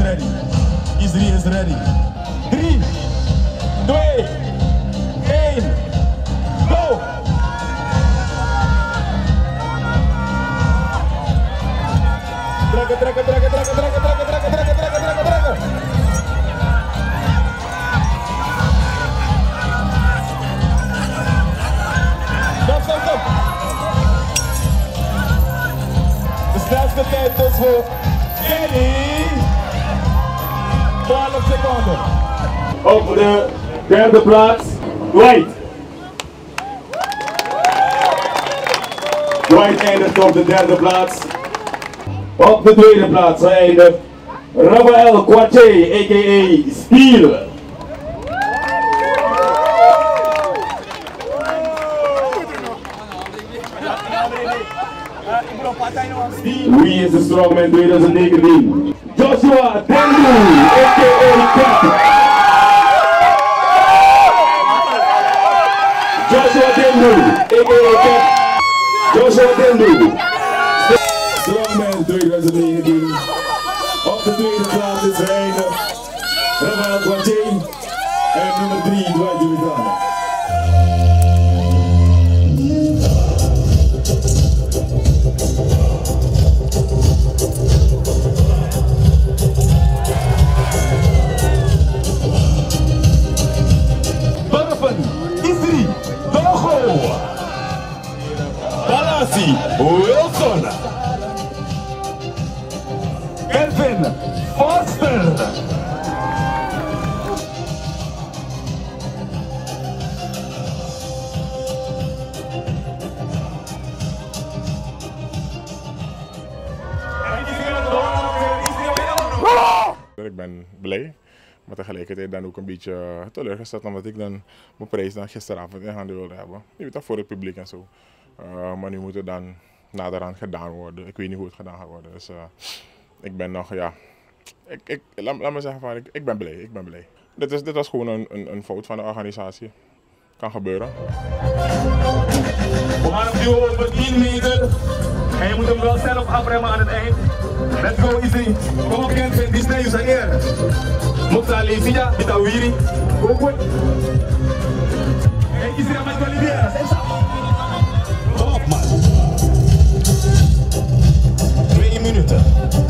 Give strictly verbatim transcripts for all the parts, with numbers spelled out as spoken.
ready. Isri is ready. drie, twee, één, go! Trekken, trekken, trekken, trekken, trekken, trekken, trekken, trekken, trekken, trekken, trekken. Stop, stop, stop. De snelste tijd dus voor Kenny. twaalf seconden. Op de derde plaats, Dwight. Dwight eindigt op de derde plaats. Op de tweede plaats eindigt Rafael Quache, a k a. Steel. Wie is de Strongman twintig negentien? Joshua Dendu, a k a. Cap. Joshua Dendu, a k a. Cap. Joshua Dendu. Strongman twintig negentien. Op de tweede plaats is Reine, Rafael Quache en nummer drie, Dwight Juliana. Wilson, Kelvin Foster, ik ben blij, maar tegelijkertijd dan ook een beetje teleurgesteld omdat ik dan mijn prijs dan gisteravond in handen wilde hebben. Je weet dat voor het publiek en zo. Uh, maar nu moet het dan naderhand gedaan worden. Ik weet niet hoe het gedaan gaat worden. Dus uh, ik ben nog, ja, ik, ik, laat, laat me zeggen van, ik, ik ben blij, ik ben blij. Dit, is, dit was gewoon een, een, een fout van de organisatie. Kan gebeuren. We gaan hem duwen over tien meter. En je moet hem wel zelf afremmen aan het eind. Let's go, Isri. Kom op, Kenvin, die snij je zijn eer. Moet daar leven, ja, dit is Wiri. Go, go. Hey, Isri, aan het Olivier. Kom op, man. Twee minuten.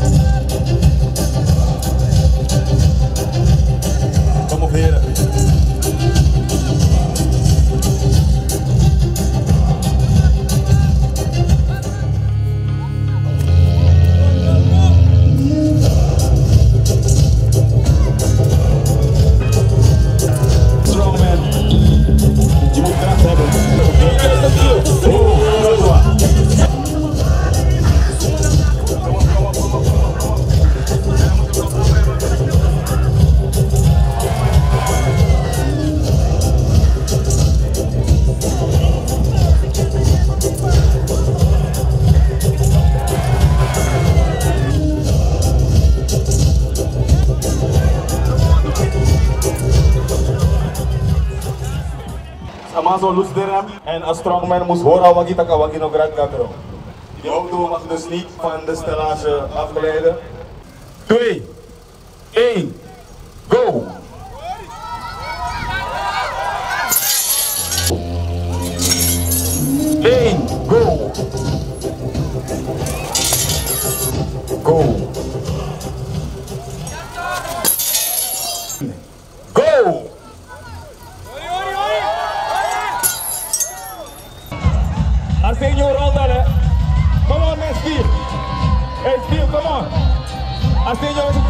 Kom op, heren. Amazo lus derem en als strongman moest horen wat ik kan wat ik nog graag kan doen. Die auto mag dus niet van de stellage afgeleiden. twee, één, go! één, go! Go! Go! Arsenio Ronda, come on, man, Steve. Hey, Steve, come on. Arsenio.